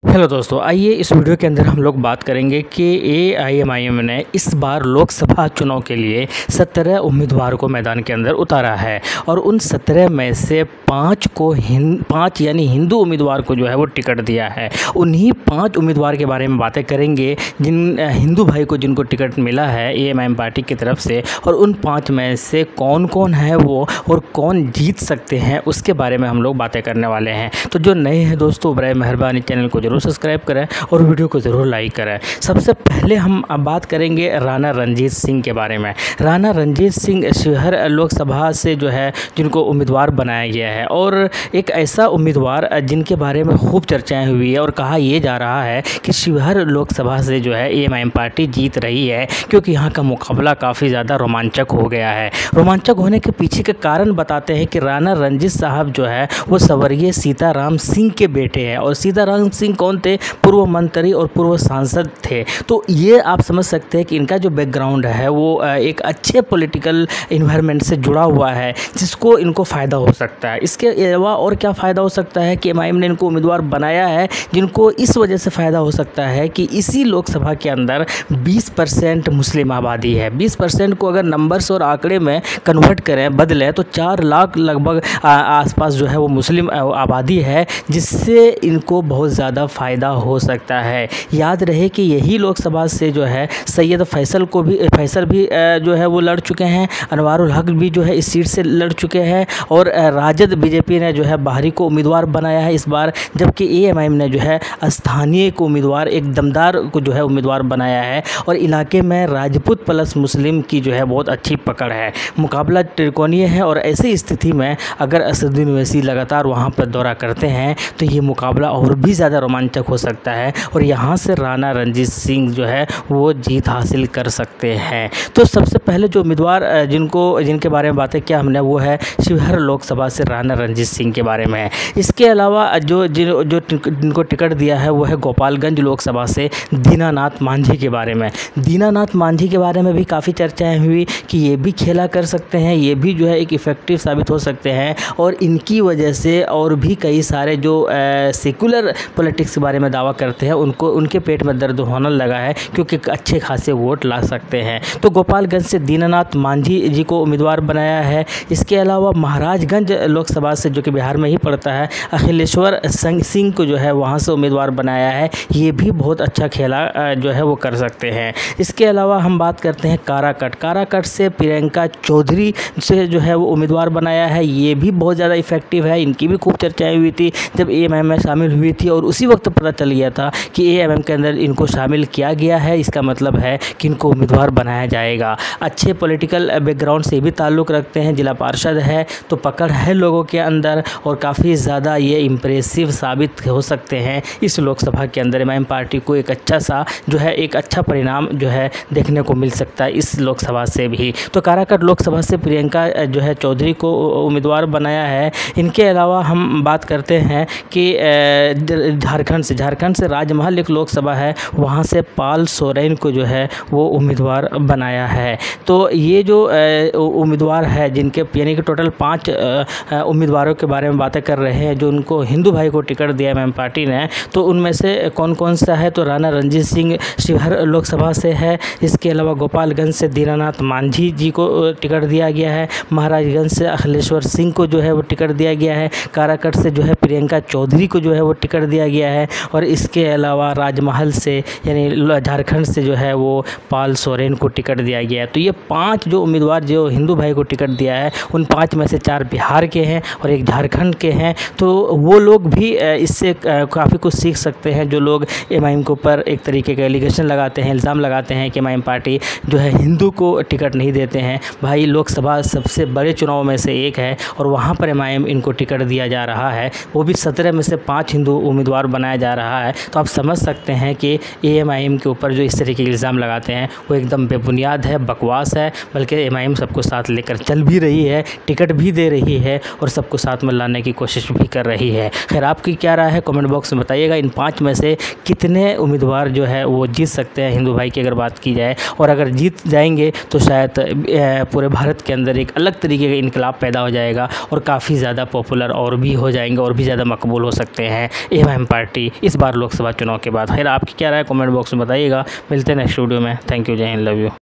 Hello दोस्तों, आइए इस वीडियो के अंदर हम लोग बात करेंगे कि एआईएमआईएम ने इस बार लोकसभा चुनाव के लिए 17 उम्मीदवारों को मैदान के अंदर उतारा है और उन 17 में से 5 यानी हिंदू उम्मीदवार को जो है वो टिकट दिया है। उन्हीं 5 उम्मीदवार के बारे में बातें करेंगे जिन हिंदू भाई को जिनको टिकट मिला है एआईएमआईएम पार्टी की तरफ से, और उन 5 में से कौन कौन है वो और कौन जीत सकते हैं उसके बारे में हम लोग बातें करने वाले हैं। तो जो नए हैं दोस्तों, बराए मेहरबानी चैनल को जरूर सब्सक्राइब करें और वीडियो को ज़रूर लाइक करें। सबसे पहले हम अब बात करेंगे राणा रणजीत सिंह के बारे में। राणा रणजीत सिंह शिवहर लोकसभा से जो है जिनको उम्मीदवार बनाया गया है, और एक ऐसा उम्मीदवार जिनके बारे में खूब चर्चाएं हुई है और कहा यह जा रहा है कि शिवहर लोकसभा से जो है एआईएमआईएम पार्टी जीत रही है, क्योंकि यहाँ का मुकाबला काफ़ी ज़्यादा रोमांचक हो गया है। रोमांचक होने के पीछे के कारण बताते हैं कि राणा रणजीत साहब जो है वो स्वर्गीय सीताराम सिंह के बेटे हैं, और सीताराम सिंह कौन थे? पूर्व मंत्री और पूर्व सांसद थे। तो ये आप समझ सकते हैं कि इनका जो बैकग्राउंड है वो एक अच्छे पॉलिटिकल इन्वायरमेंट से जुड़ा हुआ है, जिसको इनको फ़ायदा हो सकता है। इसके अलावा और क्या फ़ायदा हो सकता है कि एमआईएम ने इनको उम्मीदवार बनाया है, जिनको इस वजह से फ़ायदा हो सकता है कि इसी लोकसभा के अंदर 20% मुस्लिम आबादी है। 20% को अगर नंबर्स और आंकड़े में कन्वर्ट करें, बदलें, तो 4 लाख लगभग आसपास जो है वो मुस्लिम आबादी है, जिससे इनको बहुत ज़्यादा फ़ायदा हो सकता है। याद रहे कि यही लोकसभा से जो है सैयद फैसल भी जो है वो लड़ चुके हैं, अनवारुल हक भी जो है इस सीट से लड़ चुके हैं, और राजद बीजेपी ने जो है बाहरी को उम्मीदवार बनाया है इस बार, जबकि एआईएमआईएम ने जो है स्थानीय को उम्मीदवार, एक दमदार को जो है उम्मीदवार बनाया है। और इलाके में राजपूत प्लस मुस्लिम की जो है बहुत अच्छी पकड़ है। मुकाबला त्रिकोणीय है, और ऐसी स्थिति में अगर असदुद्दीन ओवैसी लगातार वहाँ पर दौरा करते हैं तो ये मुकाबला और भी ज़्यादा रोमांचक हो सकता है, और यहाँ से राणा रणजीत सिंह जो है वो जीत हासिल कर सकते हैं। तो सबसे पहले जो उम्मीदवार जिनके बारे में बातें किया हमने, वो है शिवहर लोकसभा से राणा रणजीत सिंह के बारे में। इसके अलावा जिनको टिकट दिया है वो है गोपालगंज लोकसभा से दीनानाथ मांझी के बारे में। दीनानाथ मांझी के बारे में भी काफ़ी चर्चाएँ हुई कि ये भी खेला कर सकते हैं, ये भी जो है एक इफ़ेक्टिव साबित हो सकते हैं, और इनकी वजह से और भी कई सारे जो सेकुलर पॉलिटिक्स के बारे में दावा करते हैं उनके पेट में दर्द होने लगा है, क्योंकि अच्छे खासे वोट ला सकते हैं। तो गोपालगंज से दीनानाथ मांझी जी को उम्मीदवार बनाया है। इसके अलावा महाराजगंज लोकसभा से, जो कि बिहार में ही पड़ता है, अखिलेश्वर सिंह को जो है वहाँ से उम्मीदवार बनाया है। ये भी बहुत अच्छा खेला जो है वो कर सकते हैं। इसके अलावा हम बात करते हैं काराकट से प्रियंका चौधरी से जो है वो उम्मीदवार बनाया है। ये भी बहुत ज़्यादा इफेक्टिव है। इनकी भी खूब चर्चाएँ हुई थी जब एआईएमआईएम में शामिल हुई थी, और उसी वक्त पता चल गया था कि एआईएमआईएम के अंदर इनको शामिल किया गया है। इसका मतलब है कि इनको उम्मीदवार बनाया जाएगा। अच्छे पॉलिटिकल बैकग्राउंड से भी ताल्लुक़ रखते हैं, जिला पार्षद है, तो पकड़ है लोगों के अंदर, और काफ़ी ज़्यादा ये इम्प्रेसिव साबित हो सकते हैं इस लोकसभा के अंदर। एमआईएम पार्टी को एक अच्छा परिणाम जो है देखने को मिल सकता है इस लोकसभा से भी। तो काराकट लोकसभा से प्रियंका जो है चौधरी को उम्मीदवार बनाया है। इनके अलावा हम बात करते हैं कि झारखंड से राजमहल एक लोकसभा है, वहाँ से पाल सोरेन को जो है वो उम्मीदवार बनाया है। तो ये जो उम्मीदवार है जिनके यानी कि टोटल 5 उम्मीदवारों के बारे में बातें कर रहे हैं, जो उनको हिंदू भाई को टिकट दिया एमआईएम पार्टी ने। तो उनमें से कौन कौन सा है? तो राणा रणजीत सिंह शिवहर लोकसभा से है। इसके अलावा गोपालगंज से दीनानाथ मांझी जी को टिकट दिया गया है। महाराजगंज से अखिलेश्वर सिंह को जो है वो टिकट दिया गया है। काराकट से जो है प्रियंका चौधरी को जो है वो टिकट दिया गया है, और इसके अलावा राजमहल से यानी झारखंड से जो है वो पाल सोरेन को टिकट दिया गया है। तो ये 5 जो उम्मीदवार जो हिंदू भाई को टिकट दिया है, उन 5 में से 4 बिहार के हैं और 1 झारखंड के हैं। तो वो लोग भी इससे काफ़ी कुछ सीख सकते हैं, जो लोग एमआईएम के ऊपर एक तरीके का एलिगेशन लगाते हैं, इल्ज़ाम लगाते हैं कि एमआईएम पार्टी जो है हिंदू को टिकट नहीं देते हैं। भाई, लोकसभा सबसे बड़े चुनाव में से एक है, और वहाँ पर एमआईएम इनको टिकट दिया जा रहा है, वो भी 17 में से 5 हिंदू उम्मीदवार बनाया जा रहा है। तो आप समझ सकते हैं कि एआईएमआईएम के ऊपर जो इस तरीके के इल्ज़ाम लगाते हैं वो एकदम बेबुनियाद है, बकवास है। बल्कि एमआईएम सबको साथ लेकर चल भी रही है, टिकट भी दे रही है, और सबको साथ में लाने की कोशिश भी कर रही है। खैर, आपकी क्या राय है कमेंट बॉक्स में बताइएगा। इन 5 में से कितने उम्मीदवार जो है वो जीत सकते हैं हिंदू भाई की अगर बात की जाए, और अगर जीत जाएंगे तो शायद पूरे भारत के अंदर एक अलग तरीके का इनकलाब पैदा हो जाएगा, और काफ़ी ज़्यादा पॉपुलर और भी हो जाएंगे, और भी ज़्यादा मकबूल हो सकते हैं एमआईएम पार्टी। पार्टी इस बार लोकसभा चुनाव के बाद। खैर आपकी क्या राय कमेंट बॉक्स में बताइएगा। मिलते हैं नेक्स्ट वीडियो में। Thank you, Jai Hind, love you.